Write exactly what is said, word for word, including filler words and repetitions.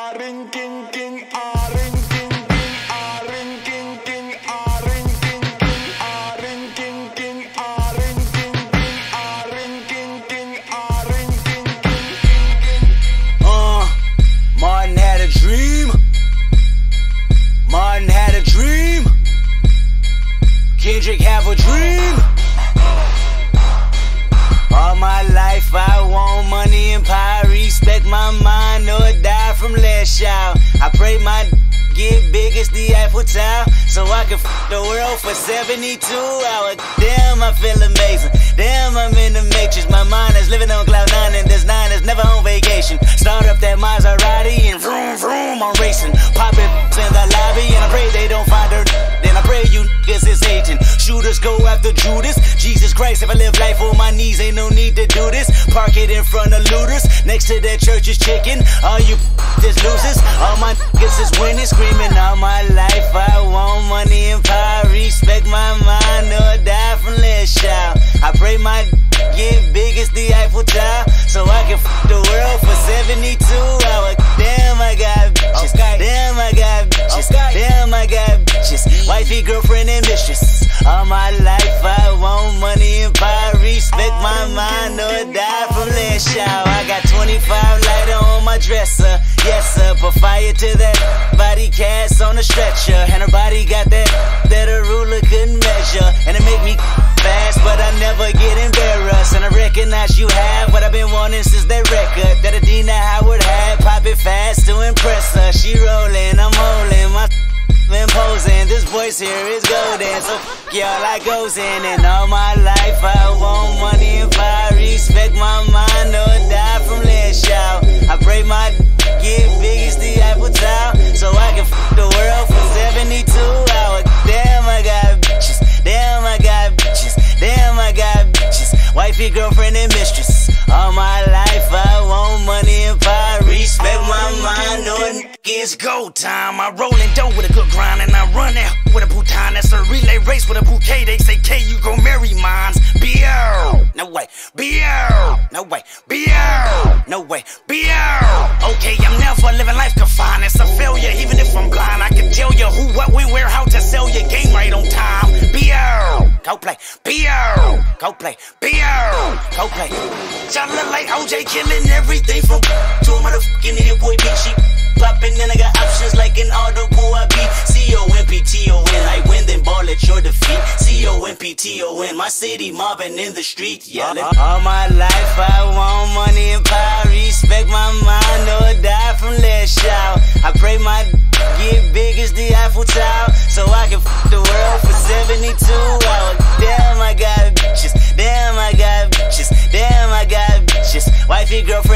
ah, ring, king, king, ah, ring, king, king, ah, ring, king, king, ah, ring, king, king, ah, ring, king, king, ah, ring, king, king, ah, ring, king, king, ah, ring, king, king. Uh, Martin had a dream. Martin had a dream. Kendrick have a dream. All my life I want money and power, respect my mind or die from last child. I pray my get big as the Eiffel Tower, so I can f the world for seventy-two hours. Damn, I feel amazing. Damn, I'm in the matrix. My mind is living on cloud nine, and this nine is never on vacation. Start up that Maserati and vroom vroom, I'm racing. Popping in the lobby, and I pray they don't find her. Then I pray you niggas is hating. Shooters go after Judas. Jesus Christ, if I live life on my knees, ain't no need to do this. Park it in front of looters. Next to that church is chicken. All you just losers. All my niggas is winning. Screaming all my life. I want money and power. Respect my mind or die from last child. I pray my get big as the Eiffel Tower, so I can f the world for seventy-two hours. Damn, I got bitches. Okay. Damn, I got bitches. Okay. Damn, I got bitches. Wifey, girlfriend, and mistress. All my life I want money and power. Respect my mind or die from last child. I got twenty-five lighter on my dresser. Yes, sir. Put fire to that body cast on a stretcher. And her body got that that a ruler couldn't measure. And it make me fast, but I never get embarrassed. And I recognize you have what I've been wanting since that record that Adina Howard had. Pop it fast to impress her. She rolling, I'm holding my imposing. This voice here is golden, so f y'all, I goes in. And all my life I want money and power. Respect my mind or die from last child. I pray my get big as the Eiffel Tower, so I can f the world for seventy-two hours. Damn, I got bitches. Damn, I got bitches. Damn, I got bitches. Wifey, girlfriend, and mistress. All my life I want money and power. Respect my mind or it's go time. I roll in dough with a good grind, and I run out with a bouton. That's a relay race with a bouquet. They say, K, you gon' marry mines. B R No way. B R No way. B R No way. B R Okay, I'm never living life confined. It's a failure, even if I'm blind. I can tell you who, what, when, where, how to sell your game right on time. B R Go play. B R Go play. B R Go play. Y'all look like O J killing everything from to a motherfucking idiot boy bitch. Poppin', and I got options like an audible. I be C O M P T O N. I win, then ball at your defeat. C O M P T O N. My city mobbing in the street, yelling. All my life I want money and power. Respect my mind or die from last child. I pray my get big as the Eiffel Tower, so I can f the world for seventy-two hours. Damn, I got bitches. Damn, I got bitches. Damn, I got bitches. Wifey, girlfriend.